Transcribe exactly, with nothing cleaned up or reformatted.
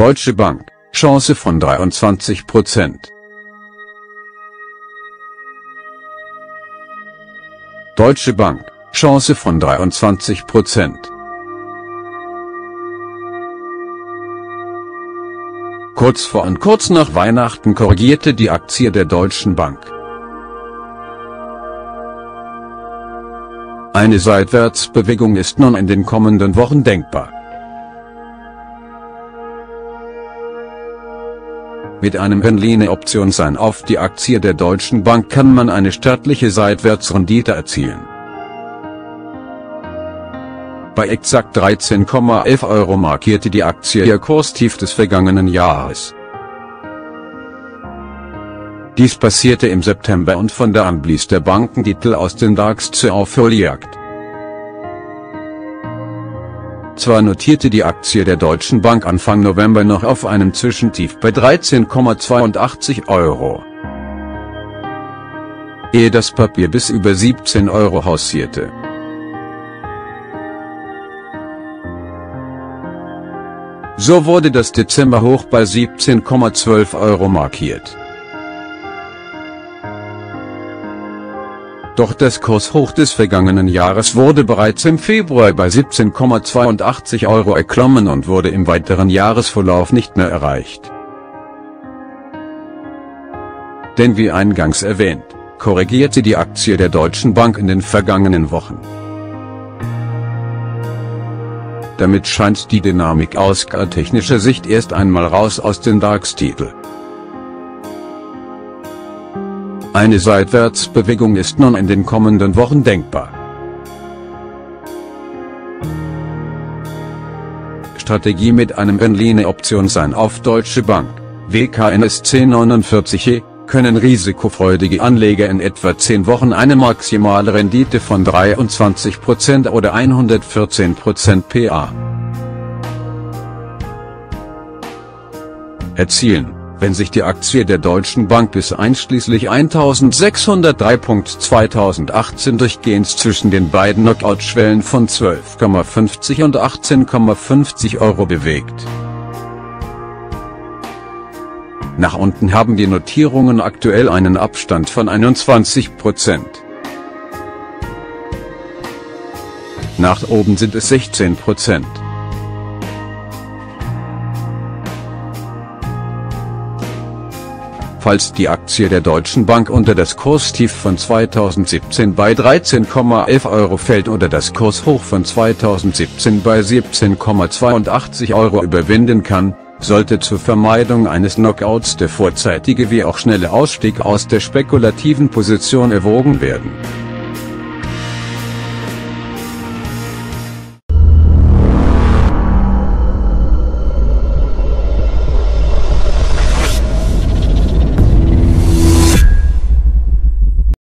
Deutsche Bank, Chance von dreiundzwanzig Prozent. Deutsche Bank, Chance von dreiundzwanzig Prozent. Kurz vor und kurz nach Weihnachten korrigierte die Aktie der Deutschen Bank. Eine Seitwärtsbewegung ist nun in den kommenden Wochen denkbar. Mit einem Anleihe-Option auf die Aktie der Deutschen Bank kann man eine stattliche Seitwärtsrendite erzielen. Bei exakt dreizehn Komma elf Euro markierte die Aktie ihr Kurstief des vergangenen Jahres. Dies passierte im September und von da an blies der Bankentitel aus dem DAX zur Aufholjagd. Zwar notierte die Aktie der Deutschen Bank Anfang November noch auf einem Zwischentief bei dreizehn Komma zweiundachtzig Euro, ehe das Papier bis über siebzehn Euro hausierte. So wurde das Dezemberhoch bei siebzehn Komma zwölf Euro markiert. Doch das Kurshoch des vergangenen Jahres wurde bereits im Februar bei siebzehn Komma zweiundachtzig Euro erklommen und wurde im weiteren Jahresverlauf nicht mehr erreicht. Denn wie eingangs erwähnt, korrigierte die Aktie der Deutschen Bank in den vergangenen Wochen. Damit scheint die Dynamik aus charttechnischer Sicht erst einmal raus aus dem DAX-Titel. Eine Seitwärtsbewegung ist nun in den kommenden Wochen denkbar. Strategie mit einem Anleihe-Option auf Deutsche Bank, W K N S zehn neunundvierzig E, können risikofreudige Anleger in etwa zehn Wochen eine maximale Rendite von dreiundzwanzig Prozent oder hundertvierzehn Prozent P A erzielen, wenn sich die Aktie der Deutschen Bank bis einschließlich eintausendsechshundertdrei Punkt zweitausendachtzehn durchgehend zwischen den beiden Knockout-Schwellen von zwölf Komma fünfzig und achtzehn Komma fünfzig Euro bewegt. Nach unten haben die Notierungen aktuell einen Abstand von einundzwanzig Prozent. Nach oben sind es sechzehn Prozent. Falls die Aktie der Deutschen Bank unter das Kurstief von zweitausendsiebzehn bei dreizehn Komma elf Euro fällt oder das Kurshoch von zweitausendsiebzehn bei siebzehn Komma zweiundachtzig Euro überwinden kann, sollte zur Vermeidung eines Knockouts der vorzeitige wie auch schnelle Ausstieg aus der spekulativen Position erwogen werden.